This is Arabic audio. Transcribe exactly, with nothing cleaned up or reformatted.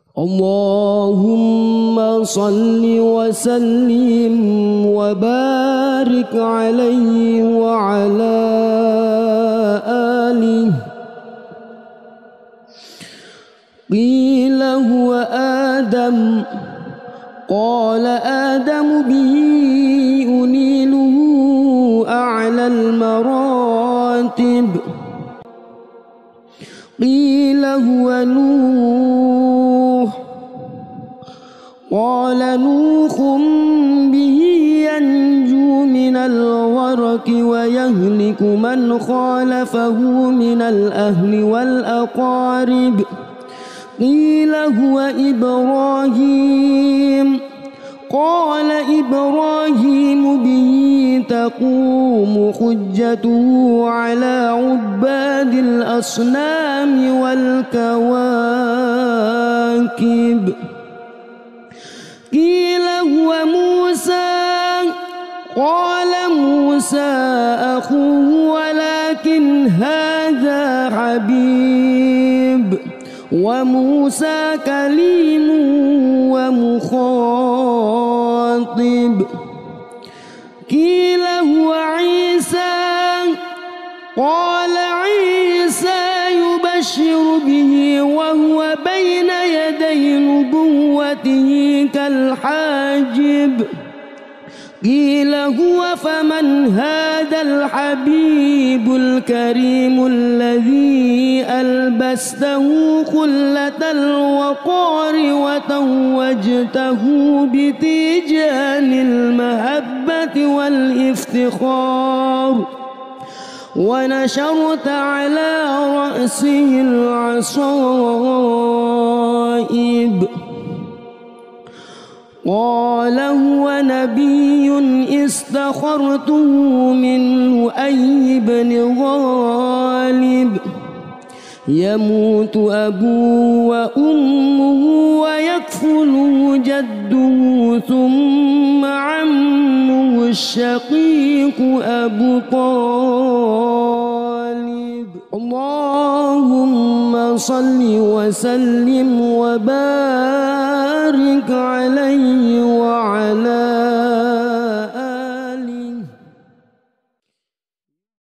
اللهم صل وسلم وبارك عليه وعلى آله. قيل هو آدم، قال آدم به أنيله أعلى المراتب. قيل هو نوح، قال نوح به ينجو من الغرق ويهلك من خالفه من الأهل والأقارب. قيل هو إبراهيم، قال إبراهيم به تقوم حجته على عباد الأصنام والكواكب. قيل هو موسى، قال موسى أخوه ولكن هذا حبيب، وموسى كليم ومخاطب. قيل هو عيسى، قال عيسى يبشر به وهو بين يدي نبوته كالحاجب. قيل هو فمن هذا الحبيب الكريم الذي ألبسته خلة الوقار وتوجته بتيجان المهبة والافتخار ونشرت على رأسه العصائب. قال هو نبي استخرته منه أي بن غالب. يموت أبوه وأمه ويكفله جده ثم عمه الشقيق أبو طالب. اللهم صل وسلم وبارك عليه وعلى